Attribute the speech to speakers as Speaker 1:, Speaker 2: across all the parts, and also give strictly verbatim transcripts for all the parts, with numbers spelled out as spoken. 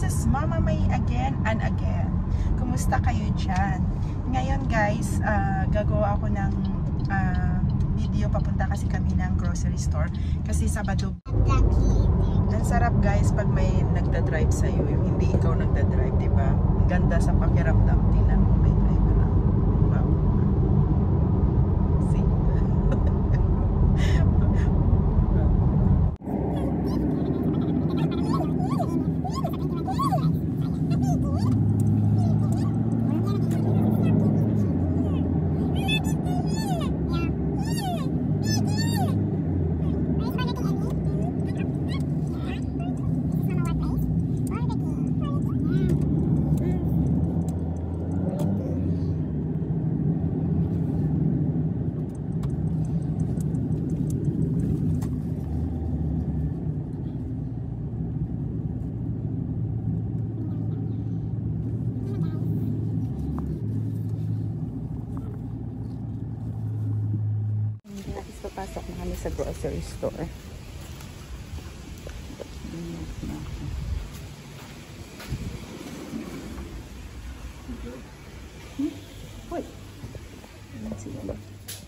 Speaker 1: is Mama May again and again. Kumusta kayo dyan? Ngayon guys, uh, gagawa ako ng uh, video. Papunta kasi kami ng grocery store kasi Sabado. Ang sarap guys pag may nagda-drive sa'yo, yung hindi ikaw nagda-drive, diba? Ang ganda sa pakiramdam. Tingnan mo, may driver na. Wow. See? Pasok na kami sa grocery store. Hmm? Hoy! Ayan sila.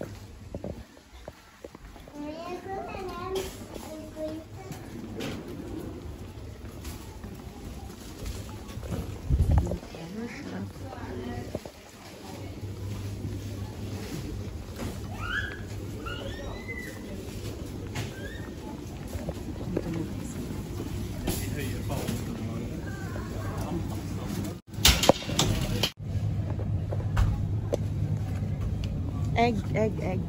Speaker 1: Egg, egg, egg.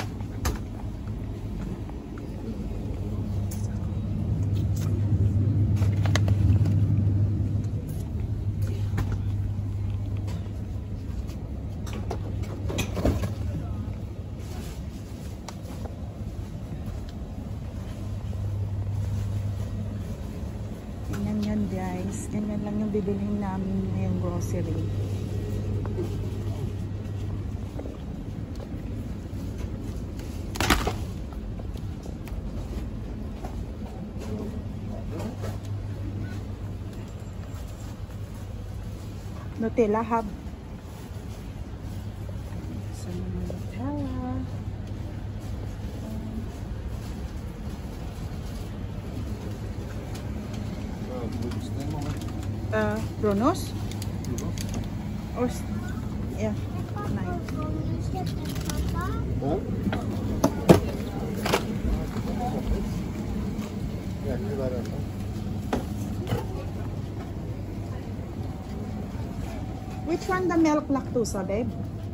Speaker 1: Ganyan yan guys. Ganyan lang yung bibilhin namin ngayong grocery. Nutella Hub. Sa mga Nutella. Uh, Kronos? Or, yeah, nine.
Speaker 2: Oh? Yeah, you got it.
Speaker 1: Which one the milk lactose, babe?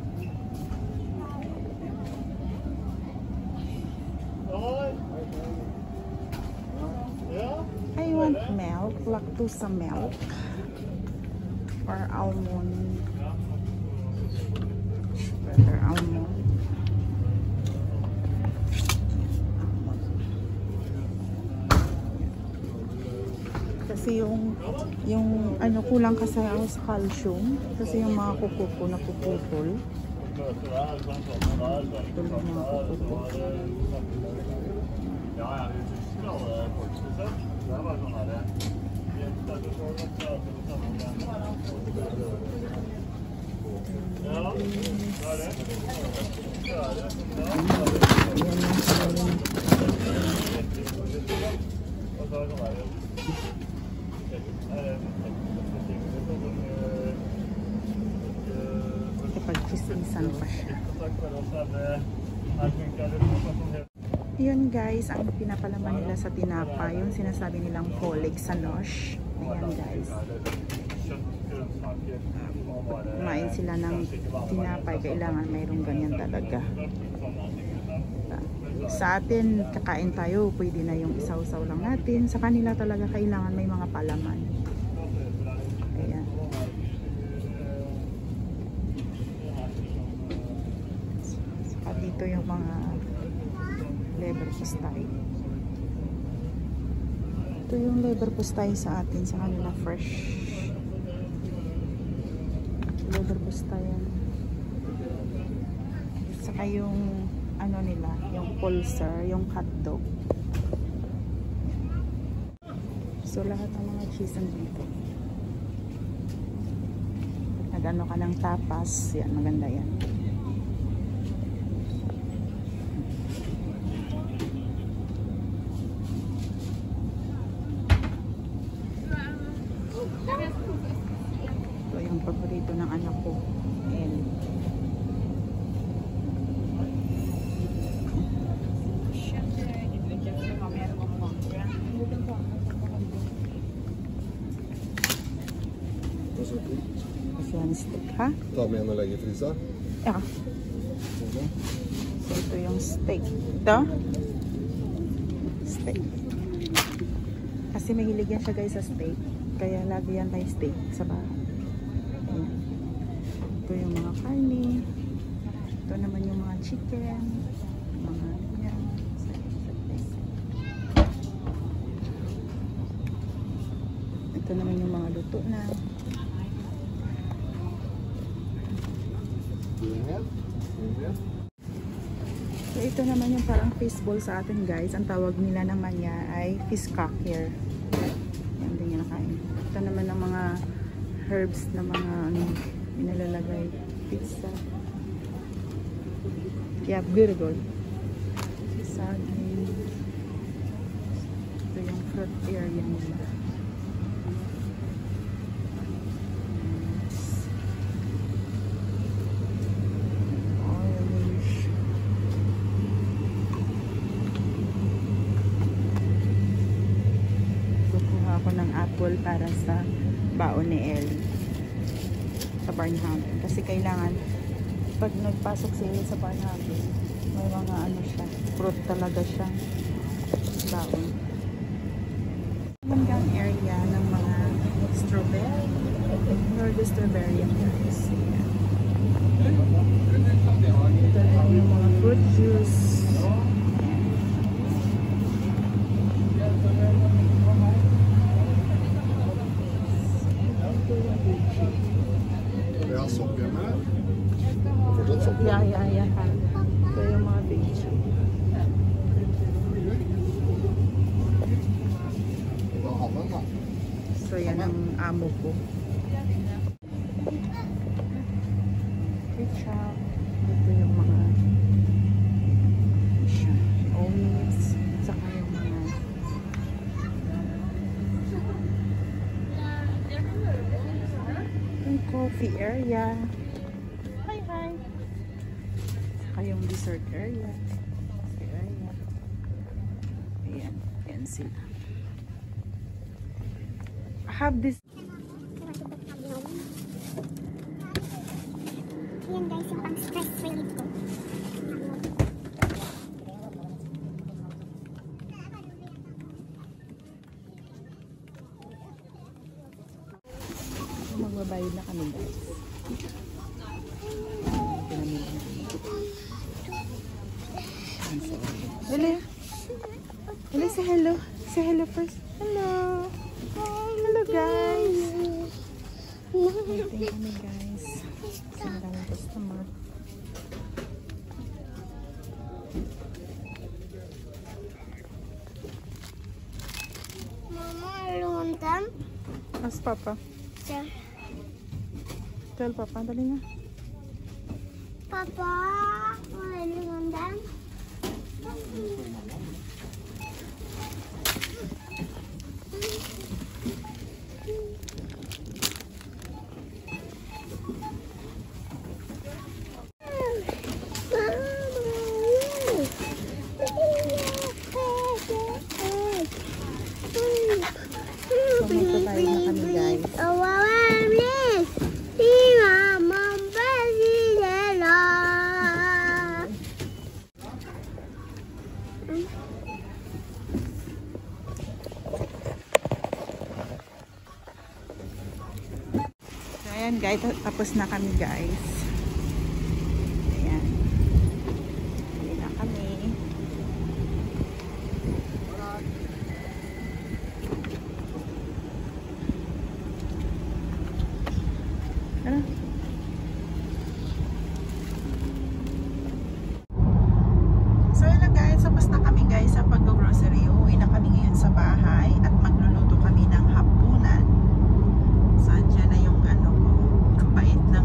Speaker 1: I want milk, lactose milk, or almond, better almond. Kasi yung yung ano kulang kasi ako sa calcium kasi yung mga kuko ko napuputol. Ito yung mga kuko ko. Pag-chismisan pa siya. Yun guys, ang pinapalaman nila sa tinapa, yung sinasabi nilang folic sa nosh. Ayan guys. Kumain sila ng tinapay, kailangan mayroong ganyan talaga. Sa atin, kakain tayo, pwede na yung isaw-saw lang natin. Sa kanila talaga kailangan may mga palaman. Ayan. Saka dito yung mga liver pustay. Ito yung liver pustay sa atin, sa kanila fresh. Liver pustay yan. Saka yung ano nila, yung pulsar, yung hotdog. So lahat ng mga cheese nandito. nag-ano ka ng tapas, yan, maganda yan. Ito yung paborito ng anak ko, Ellie. Kasi yan steak, ha?
Speaker 2: Ta med en och lägger i frysa.
Speaker 1: Ja. So ito yung steak. Ito? Steak. Kasi mahilig yan siya guys sa steak. Kaya lagi yan tayo steak sa bahay. Ayan. Ito yung mga karne. Ito naman yung mga chicken. Mga yan. Ito naman yung mga luto na. So ito naman yung parang fishball sa atin guys. Ang tawag nila naman niya ay fish cocktail. Yan din yung nakain. Ito naman ang mga herbs na mga ano, inalalagay. Pizza. Yeah, beautiful. Saging. Ito yung fruit area nila. Apple para sa baon ni Ellie sa Barnhaven kasi kailangan pag nagpasok si Ellie sa Barnhaven may mga ano siya, fruit talaga siya baon. Hanggang area ng mga strawberry Northern strawberry yan guys. Ito na yung mga fruit juice. Yeah, yeah, yeah. Ito yung mga beige. So yan ang amo ko. Ketchup. Ito yung mga olives. Saka yung mga yung coffee area. Hi, hi. Saka yung dessert area. Coffee area. Ayan. Ayan sila. I have this.
Speaker 3: Ayan guys, yung pang stress relief ko.
Speaker 1: Magbabayad na kami guys. Dali. Dali, say hello. Say hello first. Hello. Hello guys. Waiting kami guys. Kasi maraming customer.
Speaker 3: Mama, lundan.
Speaker 1: As papa.
Speaker 3: Sir.
Speaker 1: Tell papa, dali nga.
Speaker 3: Papa, lundan.
Speaker 1: So magbabayad na kami guys. Ayan guys, tapos na kami guys. Ayan. Ayan na kami. Ano? So yun lang guys, tapos na kami guys sa pag-grocery. Uwi na kami ngayon sa bahay at magluluto kami ng hapunan. Saan dyan na yung ano ko, ang bait ng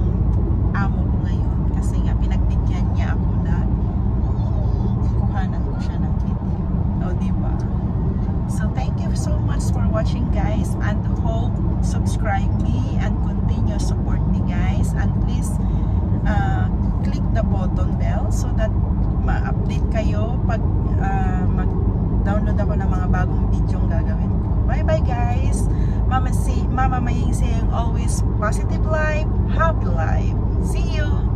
Speaker 1: me and continue support me guys, and please uh, click the button bell so that ma-update kayo pag uh, mag-download ako ng mga bagong video gagawin ko. Bye bye guys. Mama, say, Mama Maying saying always positive life, happy life. See you.